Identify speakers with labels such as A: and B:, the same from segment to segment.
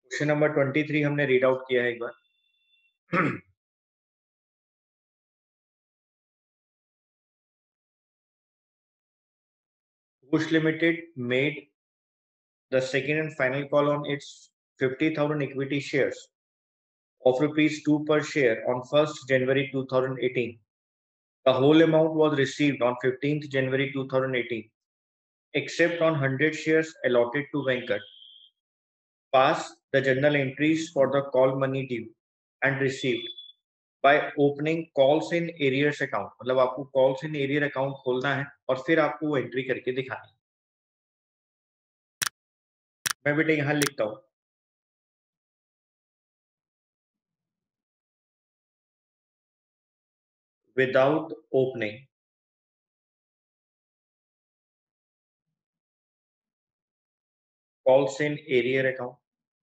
A: Question number 23 हमने read out किया है एक बार। Bush Limited made the second and final call on its 50,000 equity shares of rupees 2 per share on 1st January 2018. The whole amount was received on 15th January 2018, except on 100 shares allotted to Venkat. Pass the journal entries for the call money due and received by opening calls in arrears account. मतलब आपको calls in arrear account खोलना है और फिर आपको वो entry करके दिखानी है। मैं बेटा यहाँ लिखता हूँ without opening calls in arrear account.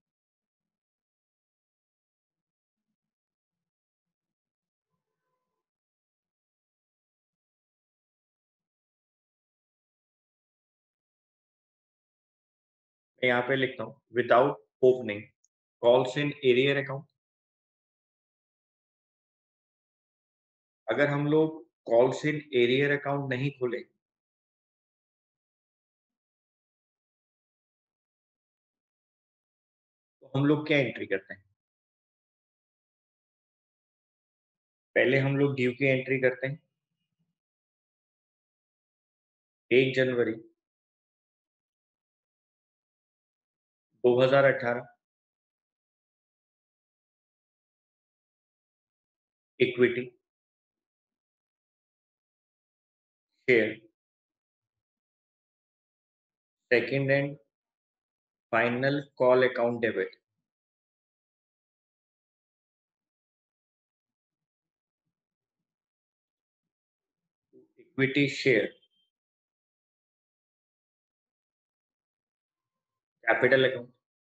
A: मैं यहाँ पे लिखता हूँ without opening calls in arrear account. अगर हम लोग calls in arrear account नहीं खोले तो हम लोग क्या एंट्री करते हैं? पहले हम लोग ड्यू की एंट्री करते हैं 1 जनवरी 2018 equity share second and final call account debit equity share capital account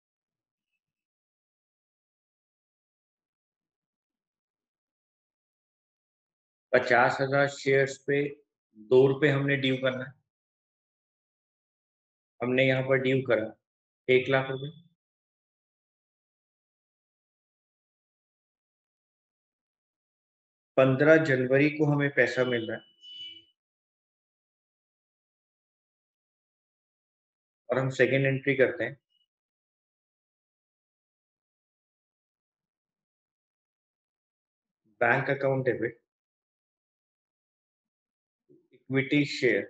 A: 50,000 shares पे 2 रुपए हमने ड्यू करना है। हमने यहाँ पर ड्यू करा 1 लाख रुपए। 15 जनवरी को हमें पैसा मिल रहा है और हम सेकेंड एंट्री करते हैं bank account debit equity share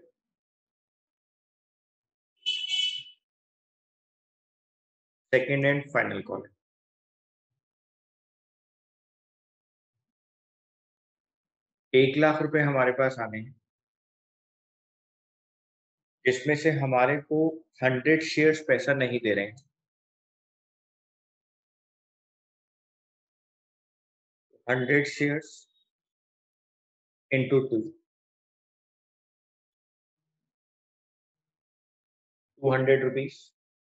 A: second and final call. 1 lakh रुपए हमारे पास आने हैं जिसमें से हमारे को 100 शेयर्स पैसा नहीं दे रहे हैं। 100 shares into 2 200 rupees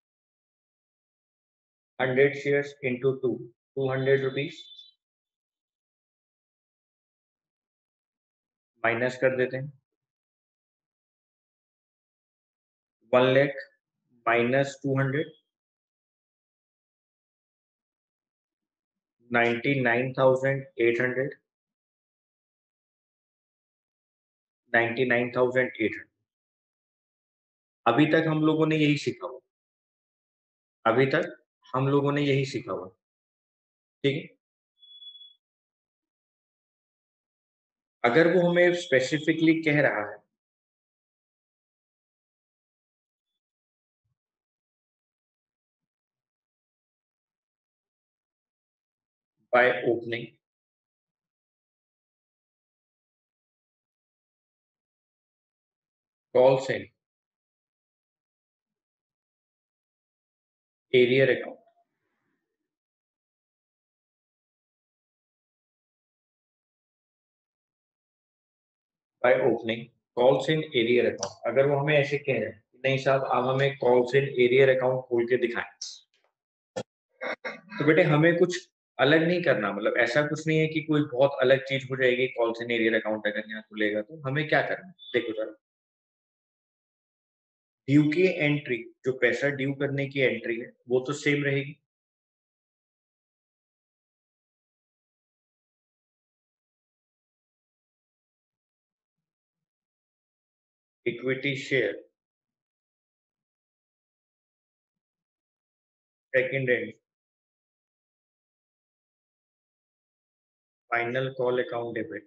A: 100 shares into 2 200 rupees minus कर देते हैं 1 लाख माइनस 200 99,800 99,800। अभी तक हम लोगों ने यही सीखा हुआ अभी तक हम लोगों ने यही सीखा हुआ ठीक है। अगर वो हमें स्पेसिफिकली कह रहा है by opening calls in arrear account by opening calls in arrear account, अगर वो हमें ऐसे कह रहे हैं नहीं साहब आप हमें कॉल्स इन एरियर अकाउंट खोल के दिखाएं, तो बेटे हमें कुछ अलग नहीं करना। मतलब ऐसा कुछ नहीं है कि कोई बहुत अलग चीज हो जाएगी कॉल्स इन एरियर अकाउंट अगर यहाँ खुलेगा तो हमें क्या करना है। देखो जरा ड्यू की एंट्री जो पैसा ड्यू करने की एंट्री है वो तो सेम रहेगी equity share, second end, final call account debit,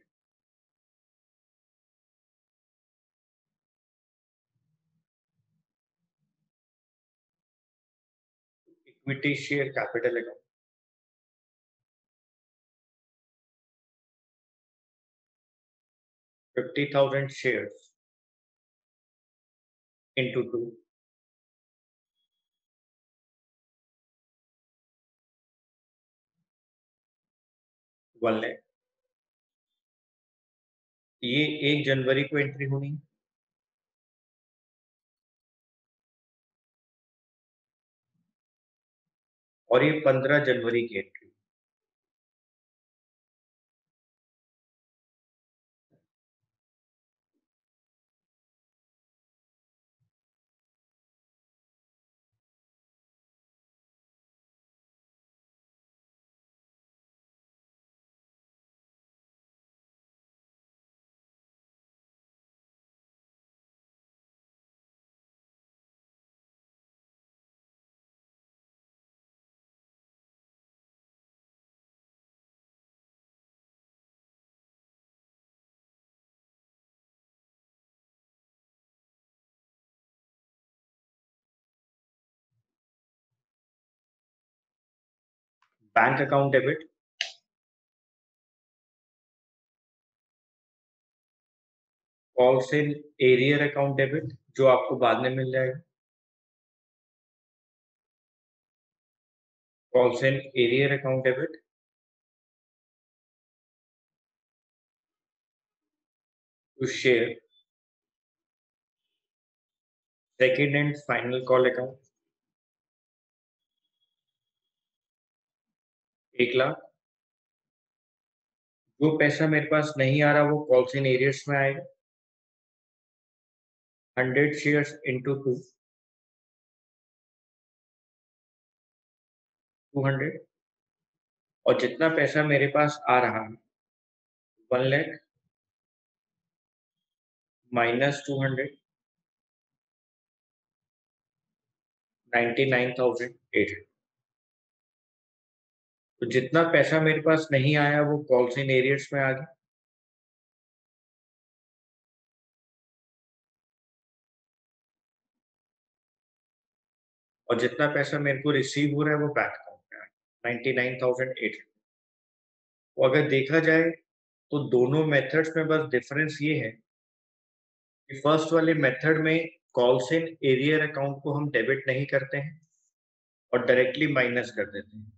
A: equity share capital account, 50,000 shares into 2, 1 lakh। ये 1 जनवरी को एंट्री होनी है और ये 15 जनवरी की entry. Bank account debit, call sell arrear account debit जो आपको बाद में मिल जाएगा, call sell arrear account debit, to share second and final call account, 1 lakh. जो पैसा मेरे पास नहीं आ रहा वो कॉल सेल एरियर्स में आएगा, 100 शेयर्स इंटू 2, 200। और जितना पैसा मेरे पास आ रहा है 1 लाख माइनस 200, 99,800। तो जितना पैसा मेरे पास नहीं आया वो कॉल सेल एरियर्स में आ गया, और जितना पैसा मेरे को रिसीव हो रहा है वो बैंक अकाउंट में आ गया, 99,800। तो अगर देखा जाए तो दोनों मेथड्स में बस डिफरेंस ये है कि फर्स्ट वाले मेथड में कॉल सेल एरियर अकाउंट को हम डेबिट नहीं करते हैं और डायरेक्टली माइनस कर देते हैं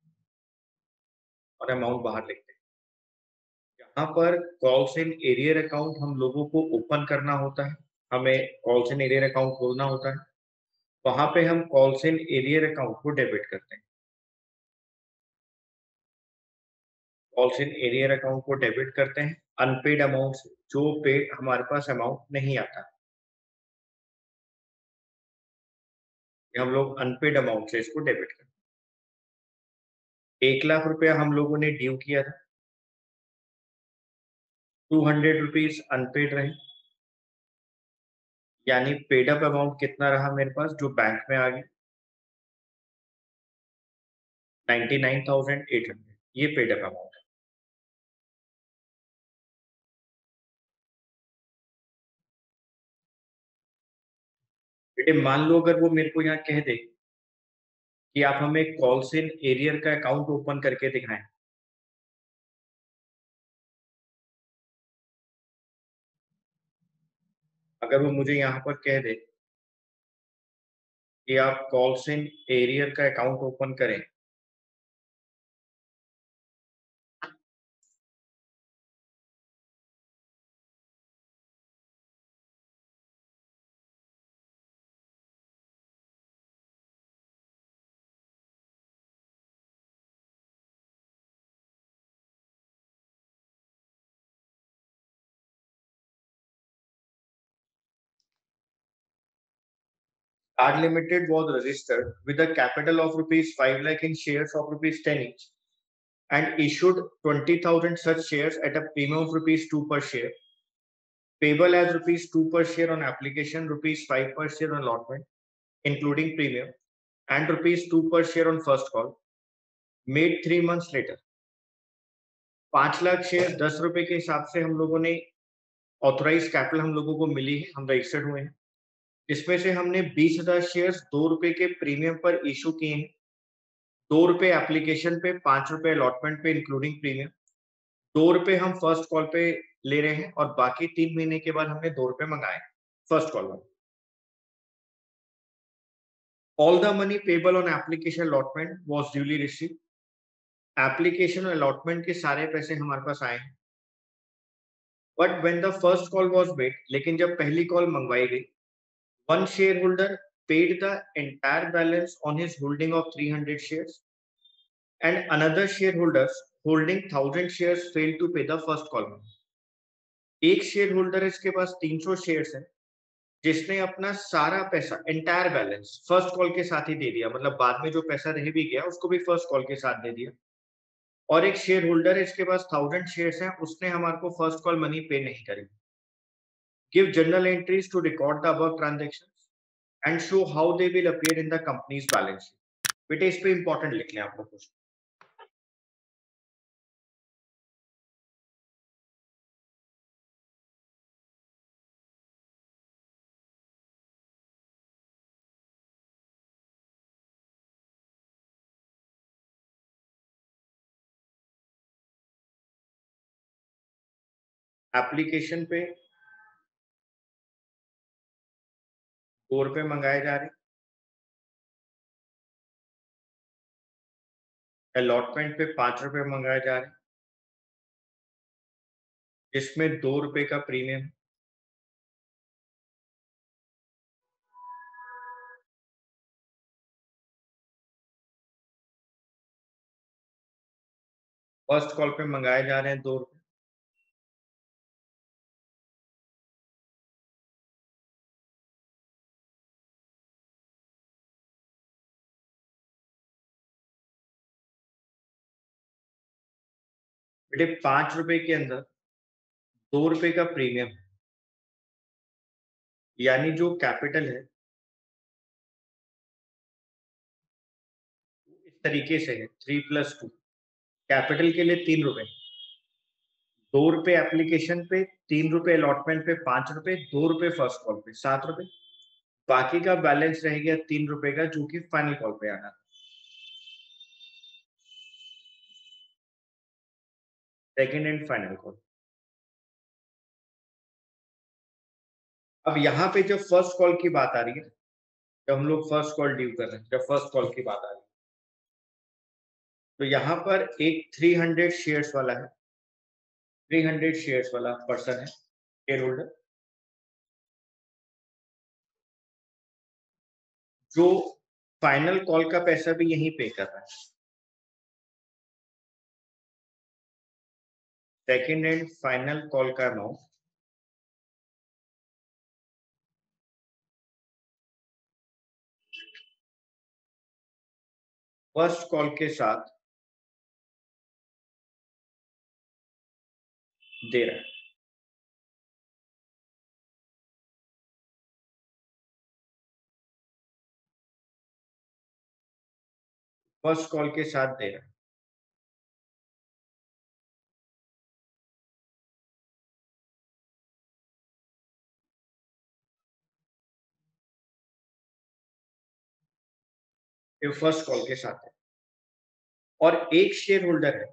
A: और अमाउंट बाहर लिखते हैं। यहाँ पर कॉल सेल एरियर अकाउंट हम लोगों को ओपन करना होता है, हमें कॉल सेल एरियर अकाउंट खोलना होता है, वहां पे हम कॉल सेल एरियर अकाउंट को डेबिट करते हैं। कॉल सेल एरियर अकाउंट को डेबिट करते हैं अनपेड अमाउंट से, जो पेड हमारे पास अमाउंट नहीं आता, हम लोग अनपेड अमाउंट से इसको डेबिट करते हैं। 1 लाख रुपया हम लोगों ने ड्यू किया था, 200 रुपीज अनपेड रहे, यानी पेड अप अमाउंट कितना रहा मेरे पास जो बैंक में आ गया, 99,800। ये पेड अप अमाउंट है। बेटे मान लो अगर वो मेरे को यहाँ कह दे कि आप हमें कॉल सेल एरियर का अकाउंट ओपन करके दिखाएं, अगर वो मुझे यहाँ पर कह दे कि आप कॉल सेल एरियर का अकाउंट ओपन करें, Card Limited was registered with a capital of rupees 5 lakh in shares of rupees 10 each and issued 20,000 such shares at a premium of rupees 2 per share Payable as rupees 2 per share on application, rupees 5 per share on allotment, including premium, and rupees 2 per share on first call, made 3 months later. 5 lakh share 10 रुपए के हिसाब से हम लोगों ने authorise capital हम लोगों को मिली है, हम रजिस्टर्ड हुए हैं। इसमें से हमने 20,000 शेयर्स 2 रुपए के प्रीमियम पर इशू किए हैं। 2 रुपए एप्लीकेशन पे, 5 रुपए अलॉटमेंट पे इंक्लूडिंग प्रीमियम, 2 रुपए हम फर्स्ट कॉल पे ले रहे हैं और बाकी 3 महीने के बाद हमने 2 रुपए मंगाए फर्स्ट कॉल में। All the money payable on application allotment was duly received. Application और अलॉटमेंट के सारे पैसे हमारे पास आए हैं। But when the first call was made, लेकिन जब पहली कॉल मंगवाई गई, one share holder paid the entire balance on his holding of 300 shares and another shareholders holding 1000 shares failed to pay the first call money. एक share holder इसके पास 300 shares है जिसने अपना सारा पैसा एंटायर बैलेंस फर्स्ट कॉल के साथ ही दे दिया, मतलब बाद में जो पैसा रह भी गया उसको भी फर्स्ट कॉल के साथ दे दिया। और एक शेयर होल्डर है इसके पास 1000 शेयर्स हैं, उसने हमारे को फर्स्ट कॉल मनी पे नहीं करी। Give journal entries to record the above transactions and show how they will appear in the company's balance sheet. बेटे इस पे इंपॉर्टेंट लिख लें आप लोग कुछ। एप्लीकेशन पे 2 रुपए मंगाए जा रहे हैं, अलॉटमेंट पे 5 रुपए मंगाए जा रहे हैं, जिसमें 2 रुपए का प्रीमियम। फर्स्ट कॉल पे मंगाए जा रहे हैं 2 रुपए। बेटे 5 रुपए के अंदर 2 रुपए का प्रीमियम, यानी जो कैपिटल है इस तरीके से है 3 + 2। कैपिटल के लिए 3 रुपए, 2 रुपए एप्लीकेशन पे, 3 रुपए अलॉटमेंट पे, 5 रुपए, 2 रुपए फर्स्ट कॉल पे, 7 रुपए। बाकी का बैलेंस रह गया 3 रुपए का, जो कि फाइनल कॉल पे आना। Second and final call. अब यहाँ पे जब फर्स्ट कॉल की बात आ रही है, जब हम लोग फर्स्ट कॉल ड्यू कर रहे हैं, जब फर्स्ट कॉल की बात आ रही है, तो यहाँ पर एक 300 शेयर्स वाला है, 300 शेयर्स वाला पर्सन है शेयर होल्डर, जो फाइनल कॉल का पैसा भी यहीं पे कर रहा है। सेकेंड एंड फाइनल कॉल का अमाउंट फर्स्ट कॉल के साथ दे रहा है। फर्स्ट कॉल के साथ दे रहा है। ये फर्स्ट कॉल के साथ है। और एक शेयर होल्डर है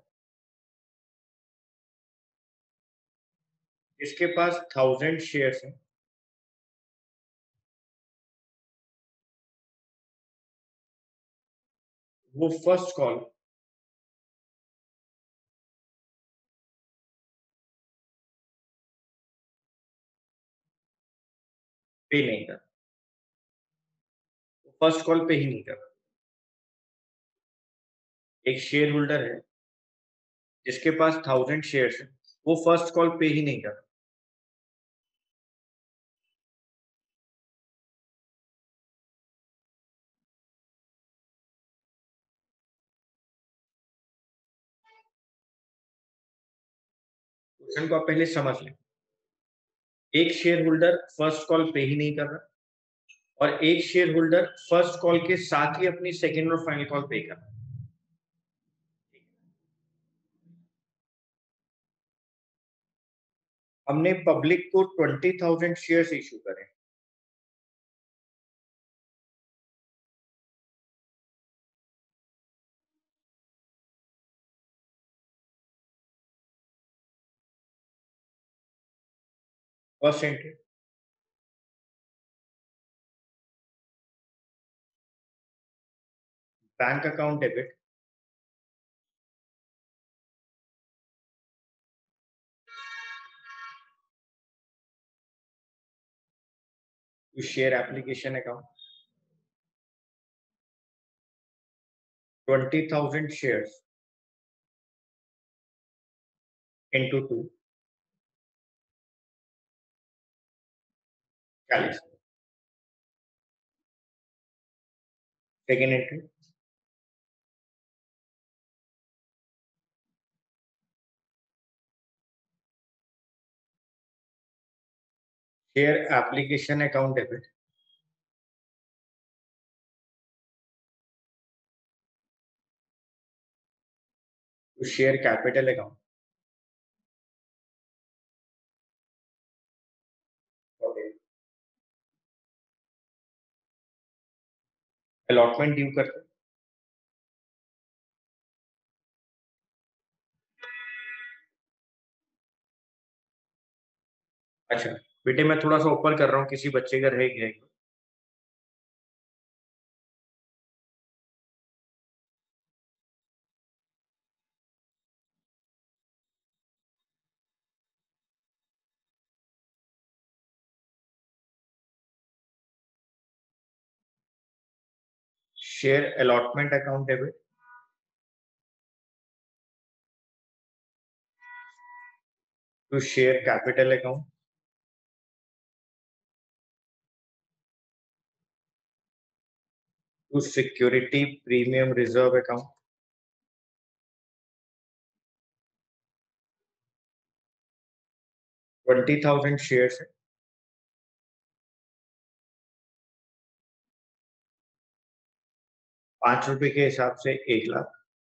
A: जिसके पास 1000 शेयर्स है, वो फर्स्ट कॉल पे नहीं कर, फर्स्ट कॉल पे ही नहीं कर। एक शेयर होल्डर है जिसके पास 1000 शेयर्स है, वो फर्स्ट कॉल पे ही नहीं कर। क्वेश्चन को आप पहले समझ लें। एक शेयर होल्डर फर्स्ट कॉल पे ही नहीं कर रहा और एक शेयर होल्डर फर्स्ट कॉल के साथ ही अपनी सेकेंड और फाइनल कॉल पे कर रहा। हमने पब्लिक को 20,000 शेयर्स इशू करे। First entry bank account debit, to share application account, 20,000 shares into 2, 40। Second entry share application account debit, to share capital account, allotment due करते। अच्छा बेटे, मैं थोड़ा सा ऊपर कर रहा हूँ, किसी बच्चे का रह गया। Share allotment account debit, to share capital account, to security premium reserve account, 20,000 shares है, 5 रुपए के हिसाब से 1 लाख,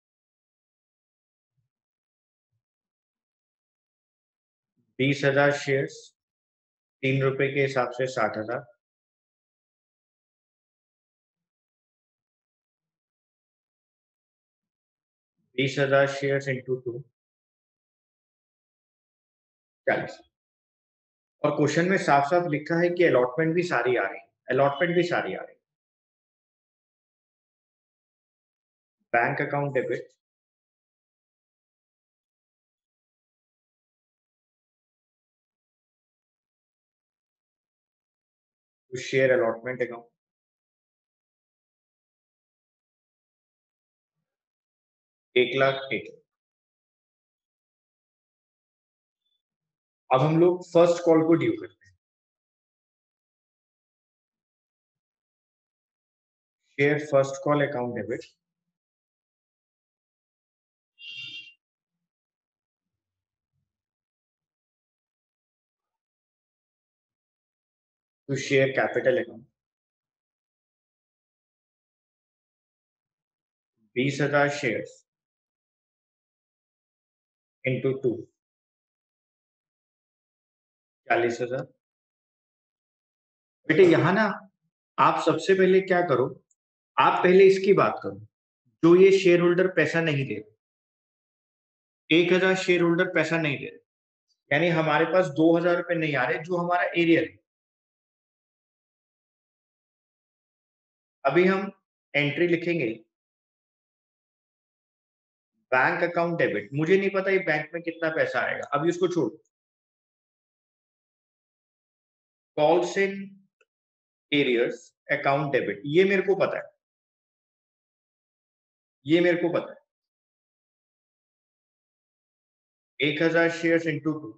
A: 20,000 शेयर्स 3 रुपए के हिसाब से 60,000, 20,000 शेयर्स इंटू 2, 40। और क्वेश्चन में साफ साफ लिखा है कि अलॉटमेंट भी सारी आ रही है, अलॉटमेंट भी सारी आ रही है। Bank account debit, to share allotment account, 1 lakh 1। अब हम लोग फर्स्ट कॉल को ड्यू करते हैं। Share first call account debit, to share capital account, 20,000 shares into 2, 40,000। बेटे यहाँ ना आप सबसे पहले क्या करो, आप पहले इसकी बात करो, जो ये शेयर होल्डर पैसा नहीं दे रहे, 1,000 शेयर होल्डर पैसा नहीं दे रहे, यानी हमारे पास 2,000 रुपए नहीं आ रहे, जो हमारा एरियर है। अभी हम एंट्री लिखेंगे बैंक अकाउंट डेबिट, मुझे नहीं पता ये बैंक में कितना पैसा आएगा, अभी उसको छोड़। Calls in arrears account debit, ये मेरे को पता है, ये मेरे को पता है। 1,000 शेयर्स इंटू 2,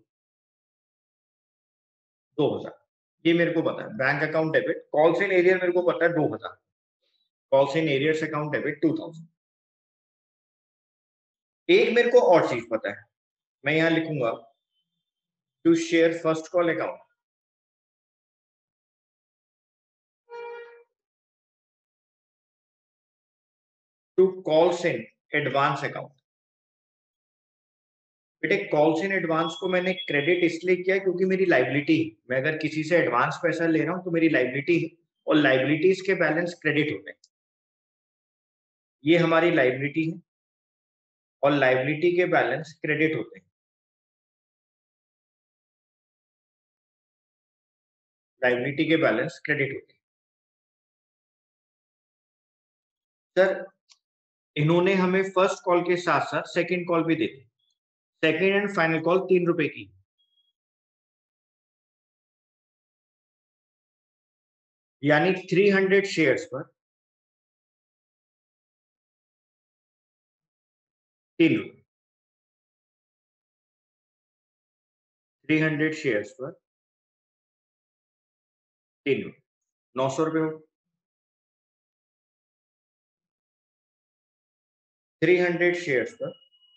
A: 2,000, ये मेरे को पता है। Bank account debit calls in arrear मेरे को पता है 2,000, calls in arrears account debit 2,000। एक मेरे को और चीज पता है, मैं यहां लिखूंगा to share first call account, to calls in advance account. बेटे कॉल्स इन एडवांस को मैंने क्रेडिट इसलिए किया क्योंकि मेरी लाइबिलिटी, मैं अगर किसी से एडवांस पैसा ले रहा हूं तो मेरी लाइबिलिटी, और लाइबिलिटीज के बैलेंस क्रेडिट होते हैं। ये हमारी लाइबिलिटी है और लाइबिलिटी के बैलेंस क्रेडिट होते हैं। लाइबिलिटी के बैलेंस क्रेडिट होते हैं। सर इन्होंने हमें फर्स्ट कॉल के साथ साथ सेकंड कॉल भी दी थी। सेकंड एंड फाइनल कॉल 3 रुपए की, यानी 300 शेयर्स पर 3 रुपए। 300 शेयर्स पर 3 रुपए, 900 रुपए हो। 300 शेयर्स पर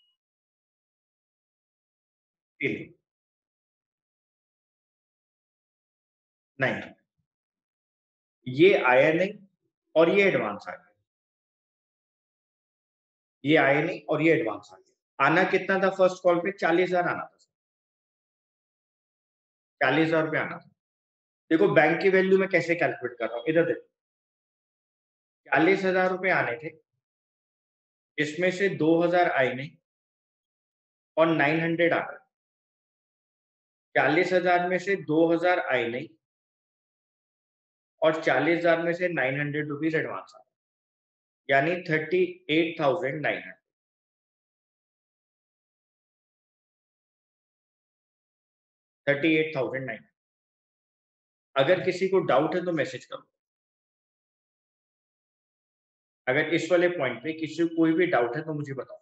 A: 3 रुपए, नहीं, ये आया नहीं और ये एडवांस आ गया। ये आया नहीं और ये एडवांस आ गया। आना कितना था फर्स्ट कॉल पे? 40,000 आना था। 40,000 रुपए आना था। देखो बैंक की वैल्यू मैं कैसे कैलकुलेट कर रहा हूँ, इधर देखो। 40,000 रुपए आने थे, इसमें से 2,000 आए नहीं और 900 आ गए। 40,000 में से 2,000 आए नहीं और 40,000 में से 900 रुपीज एडवांस आ गए, यानी 38,900। 38,900। अगर किसी को डाउट है तो मैसेज करो। अगर इस वाले पॉइंट पे किसी को कोई भी डाउट है तो मुझे बताओ।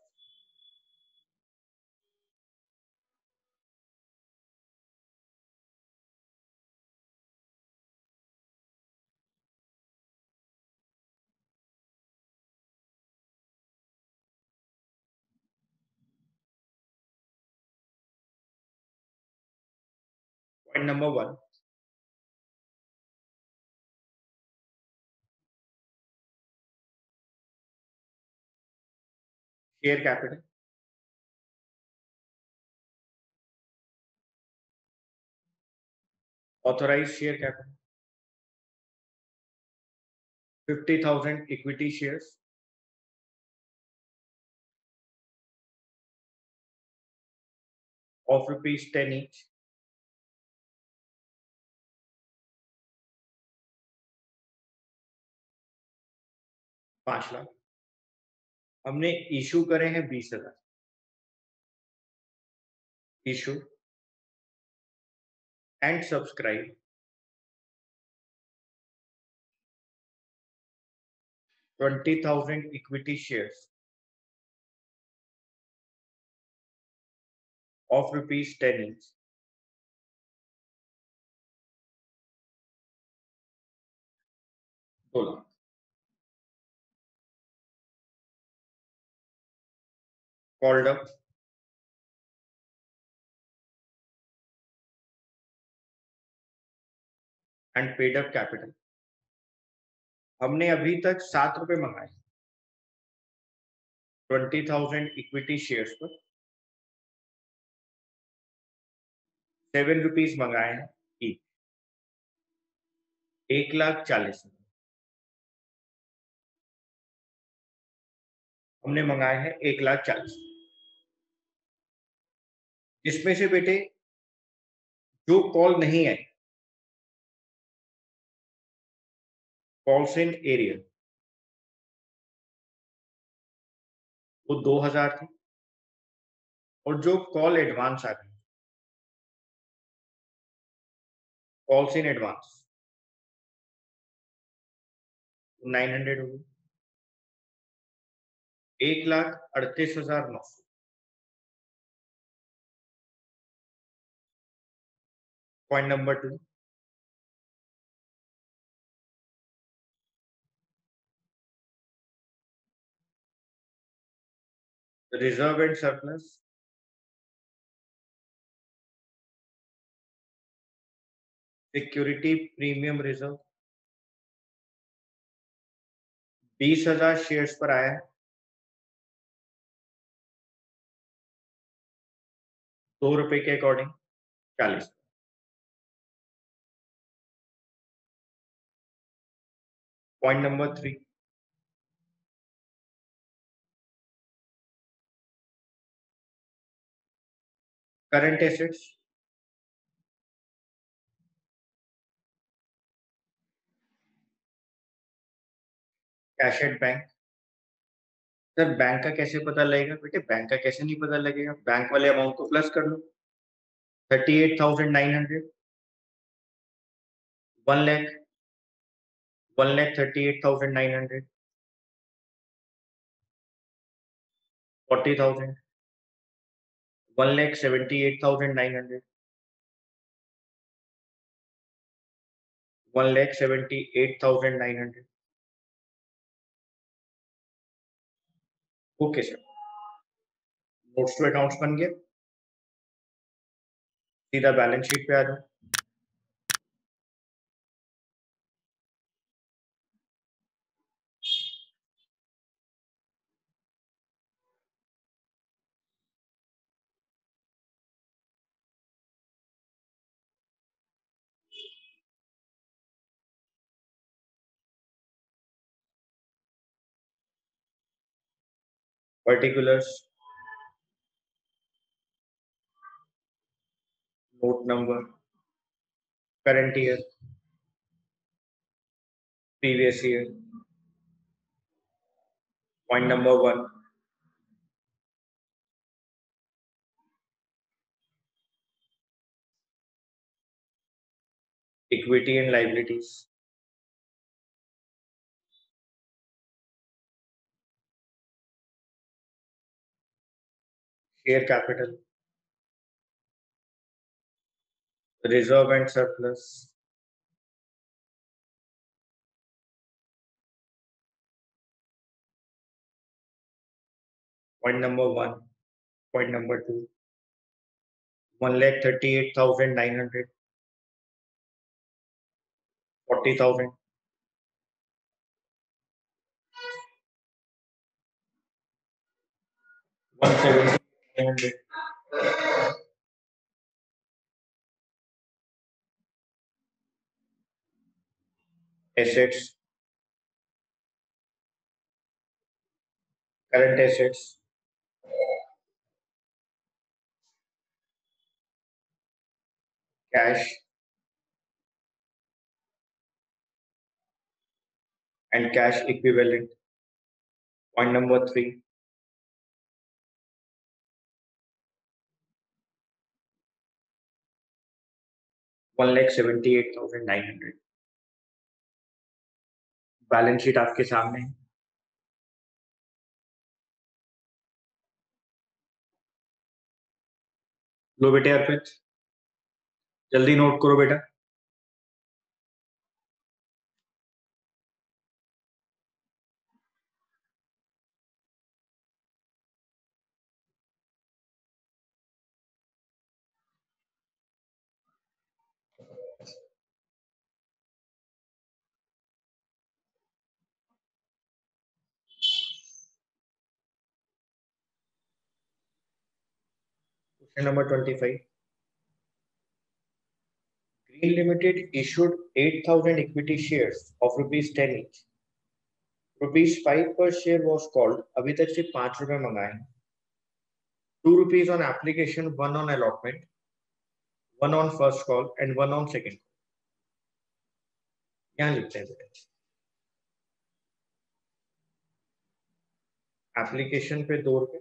A: Point number 1, share capital. Authorise share capital 50,000 equity shares of ₹10 each. 5 lakh. हमने इशू करे हैं 20,000। Issue and subscribe 20,000 equity shares of ₹10 each. 2 lakh. Called up and paid up capital. हमने अभी तक 7 रुपए मंगाए 20,000 इक्विटी शेयर्स पर। 7 रुपीज मंगाए हैं ईच। 1,40,000 हमने मंगाए हैं। 1,40,000 इसमें से बेटे जो कॉल नहीं आई, कॉल्स इन एरिया, वो 2,000 थी। और जो कॉल एडवांस आ गई, कॉल्स इन एडवांस 900 होगी। 1,38,900। Point number 2, reserve and surplus security premium reserve 20,000 shares पर आया है। ₹2 के according 40। Point number 3, current assets, cash at bank. Sir bank का कैसे पता लगेगा बेटे? बैंक का कैसे नहीं पता लगेगा? बैंक वाले अमाउंट को प्लस कर लो। 38,900, 1 lakh, 1,38,900, 40,000, 1,78,900, 1,78,900। Okay sir, notes to accounts बन गया। सीधा बैलेंस शीट पे आ जाओ। Particulars, note number, current year, previous year. Point number 1, equity and liabilities. Share capital, reserve and surplus. Point number 1, point number 2, 1,38,900, 40,000, 1,70,900, assets, current assets, cash and cash equivalent. Point number 3, 1,78,900। Balance sheet आपके सामने है। लो बेटे अर्पित, जल्दी note करो बेटा। Question number 25, Green Limited issued 8,000 equity shares of ₹10 each. ₹5 per share was called. अभी तक सिर्फ ₹5 मंगाए हैं। ₹2 on application, 1 on allotment, 1 on first call and 1 on second call। यहाँ लिखते हैं बेटा, एप्लीकेशन पे ₹2,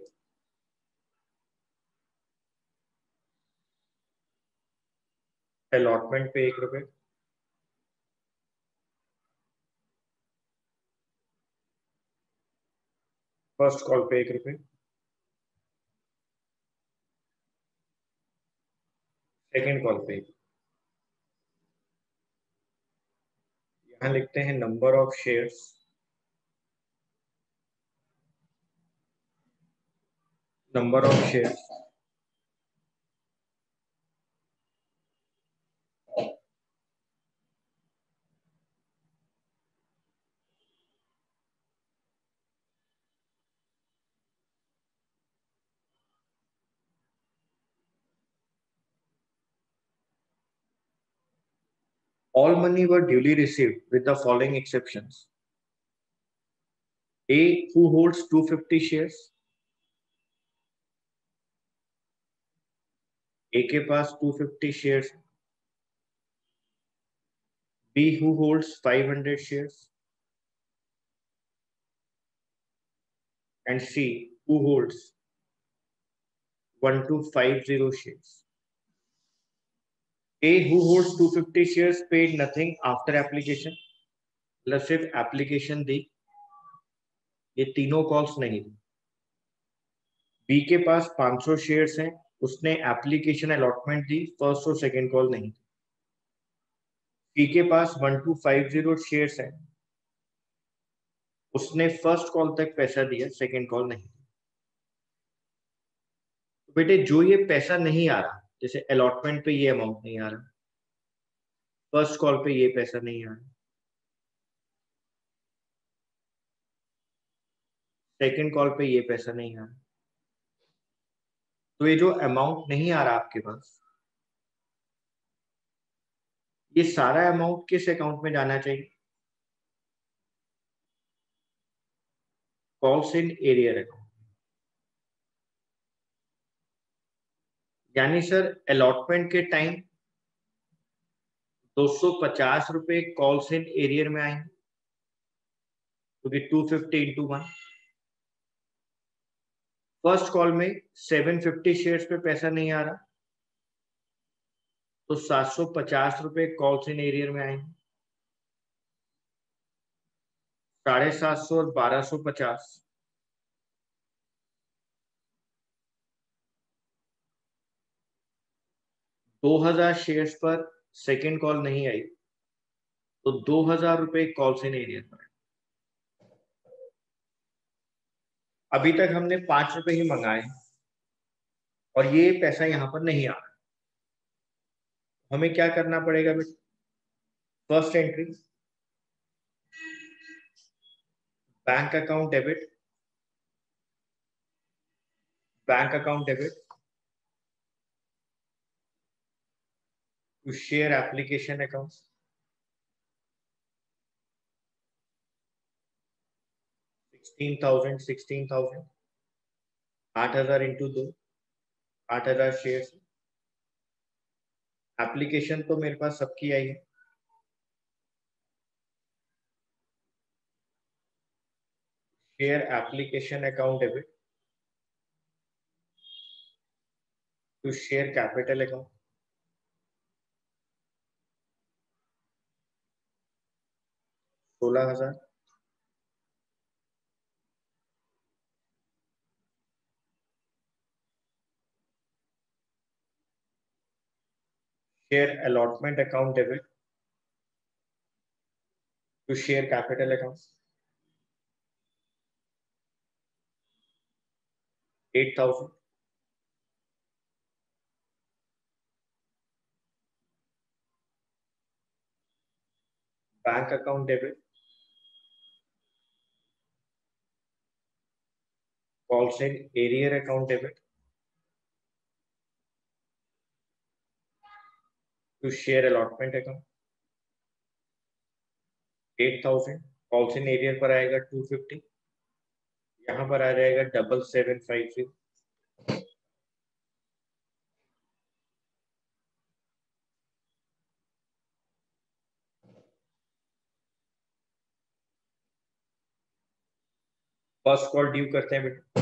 A: अलॉटमेंट पे ₹1, फर्स्ट कॉल पे ₹1, सेकेंड कॉल पे। यहाँ लिखते हैं number of shares, number of shares, All money were duly received with the following exceptions. A, who holds 250 shares. A के पास 250 shares. B, who holds 500 shares. And C, who holds 1250 shares. A, who holds 250 shares paid nothing after application. मतलब सिर्फ application दी, ये तीनों calls नहीं दी. B के पास 500 shares हैं, उसने application allotment दी, फर्स्ट और सेकंड कॉल नहीं. सी के पास 1250 शेयर्स हैं, उसने फर्स्ट कॉल तक पैसा दिया, सेकंड कॉल नहीं. तो बेटे जो ये पैसा नहीं आ रहा, जैसे अलॉटमेंट पे ये अमाउंट नहीं आ रहा, फर्स्ट कॉल पे ये पैसा नहीं आ रहा, सेकंड कॉल पे ये पैसा नहीं आ रहा, तो ये जो अमाउंट नहीं आ रहा आपके पास, ये सारा अमाउंट किस अकाउंट में जाना चाहिए? Calls in arrear account. यानी सर अलॉटमेंट के टाइम 250 रुपए कॉल्स इन एरियर में आएंगे, क्योंकि 250 इंटू 1. फर्स्ट कॉल में 750 शेयर्स पे पैसा नहीं आ रहा, तो 750 रुपए कॉल्स इन एरियर में आएंगे. 750 और 1250, 2000 शेयर्स पर सेकेंड कॉल नहीं आई, तो 2000 रुपए कॉल्स इन एरियर पर. अभी तक हमने 5 रुपए ही मंगाए और ये पैसा यहां पर नहीं आ रहा. हमें क्या करना पड़ेगा बेटा? First entry, bank account debit, bank account debit to share application account. 16,000 8,000 into 2, 8,000 share. Application तो मेरे पास सबकी आई है. Share application account debit to share capital account. 16,000. Share allotment account debit to share capital account. 8,000. Bank account debit calls in arrear account debit to share allotment account. 8,000 calls in arrear पर आएगा 250, यहाँ पर आ जाएगा 7750. First call due करते हैं बेटा.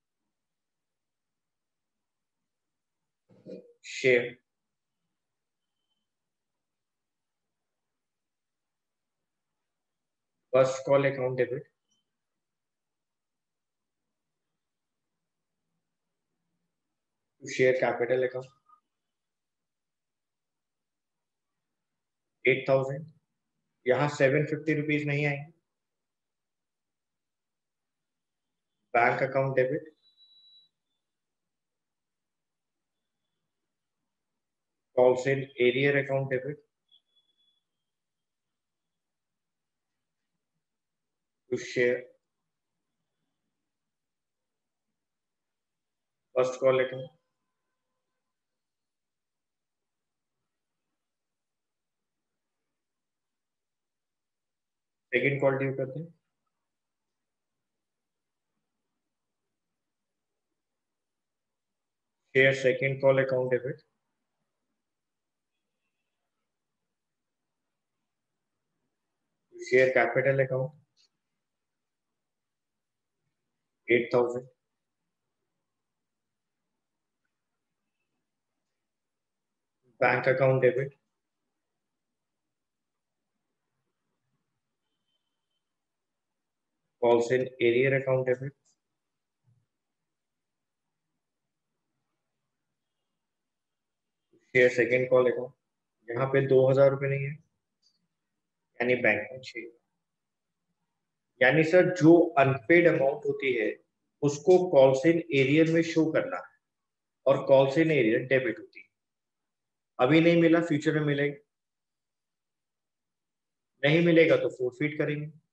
A: Share first call account debit to share capital account. 8,000. यहाँ 750 rupees नहीं आएंगे. Bank account debit calls in arrear account debit to share first call account. Second call due करते हैं। Share second call account debit, share capital account 8,000, bank account debit, calls in arrear account debit, share second call account. यहाँ पे 2,000 रुपये नहीं है, यानी bank में 6। यानी सर जो अनपेड अमाउंट होती है उसको कॉल्स इन एरियर में शो करना है, और कॉल्स इन एरियर डेबिट होती है। अभी नहीं मिला, फ्यूचर में मिलेगा, नहीं मिलेगा तो फोरफिट करेंगे।